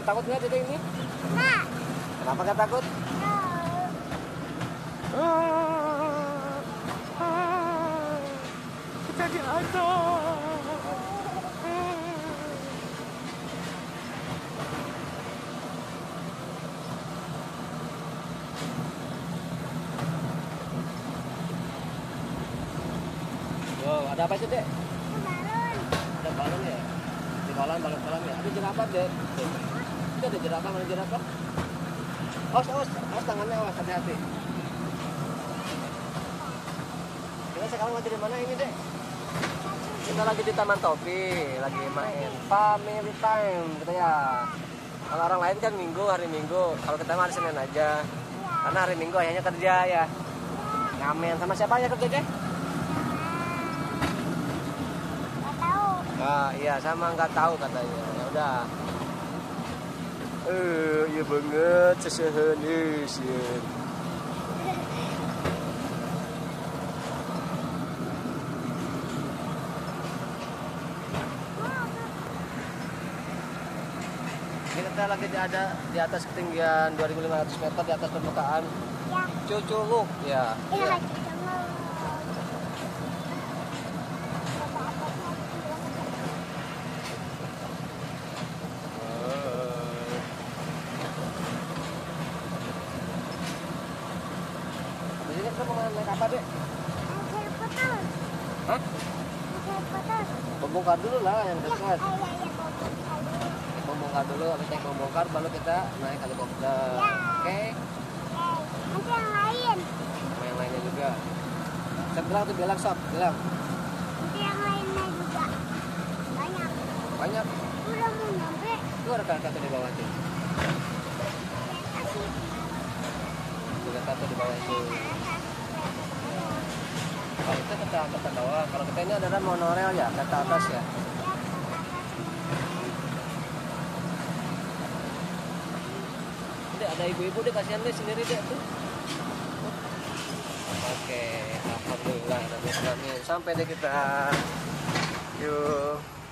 Takut nggak Dede ini? Nggak. Kenapa nggak takut? Kita di atas. Wow, ada apa itu, Dek? Balon. Ada balon ya? Di balon ya. Ada jerapah, Dek. Itu ada jerapah, mana jerapah? Awas tangannya, awas, hati-hati. Kita sekarang lagi di mana ini, Dek? Kita lagi di Taman Topi, lagi main family time gitu ya. Kalau orang lain kan hari Minggu. Kalau kita mah hari Senin aja. Karena hari Minggu ayahnya kerja ya. Ngamen sama siapa ya kerja, Dek? Ah, iya sama nggak tahu katanya. Ya udah. Iya banget seseheun sih. Ini kita lagi ada di atas ketinggian 2.500 meter di atas permukaan. Ya. Cuculuk ya. Iya. Kita mau naik apa, Dek? Hah? Membongkar dulu lah yang dekat. Membongkar dulu, habis naik membongkar baru kita naik helikopter. Oke? Nanti yang lain. Sama yang lainnya juga. Saya bilang tuh bilang. Nanti yang lainnya juga. Banyak. Banyak. Udah mau nyampe. Itu ada kartu di bawah tuh. Ada kartu di bawah itu. Kalau itu kereta bawah, kalau kita ini adalah monorail ya, kereta atas ya. Dek, ada ibu-ibu deh, kasihan deh sendiri deh tuh. Oke, alhamdulillah, sampai deh kita. Yuk.